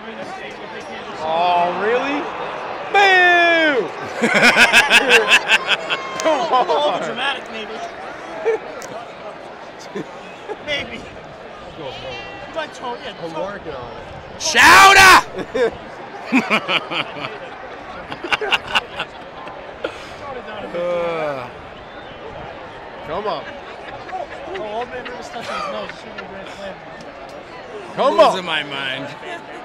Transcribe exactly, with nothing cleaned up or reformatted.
Oh, really? Boo! Come A little on. over dramatic, maybe. Maybe. You might tone, yeah. I'm tone. working on it. Chowder! uh. Come on. Oh, old man Rivers touching his nose. It should be a grand slam. Come Losing on. my mind.